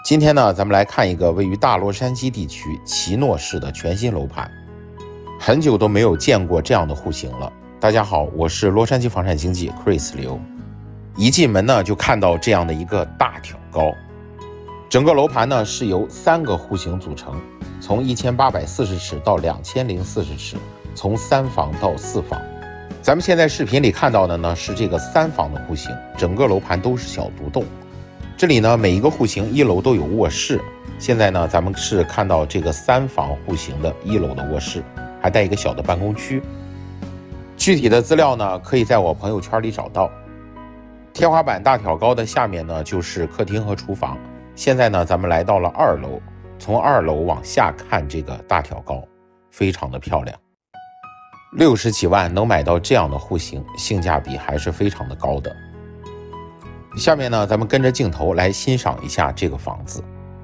今天呢，咱们来看一个位于大洛杉矶地区奇诺市的全新楼盘，很久都没有见过这样的户型了。大家好，我是洛杉矶房产经纪 Chris 刘。一进门呢，就看到这样的一个大挑高，整个楼盘呢是由3个户型组成，从1840尺到2040尺，从3房到4房。咱们现在视频里看到的呢是这个3房的户型，整个楼盘都是小独栋。这里呢，每一个户型1楼都有卧室。现在呢，咱们是看到这个3房户型的1楼的卧室，还带一个小的办公区。具体的资料呢，可以在我朋友圈里找到。天花板大挑高的下面呢，就是客厅和厨房。现在呢，咱们来到了2楼，从2楼往下看这个大挑高，非常的漂亮。60几万能买到这样的户型，性价比还是非常的高的。下面呢，咱们跟着镜头来欣赏一下这个房子。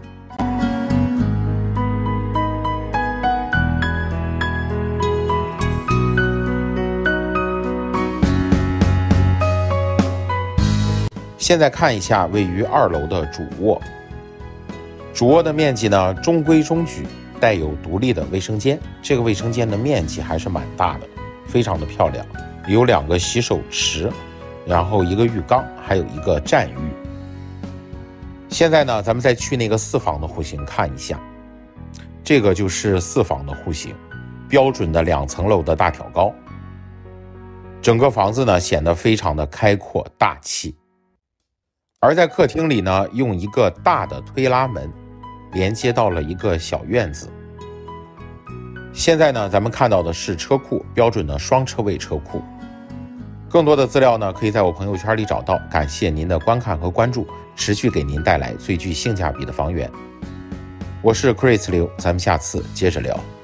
现在看一下位于2楼的主卧。主卧的面积呢中规中矩，带有独立的卫生间。这个卫生间的面积还是蛮大的，非常的漂亮，有2个洗手池，然后1个浴缸，还有1个站浴。现在呢，咱们再去那个4房的户型看一下，这个就是4房的户型，标准的2层楼的大挑高。整个房子呢显得非常的开阔大气。而在客厅里呢，用一个大的推拉门连接到了一个小院子。现在呢，咱们看到的是车库，标准的双车位车库。更多的资料呢，可以在我朋友圈里找到。感谢您的观看和关注，持续给您带来最具性价比的房源。我是 Chris 刘，咱们下次接着聊。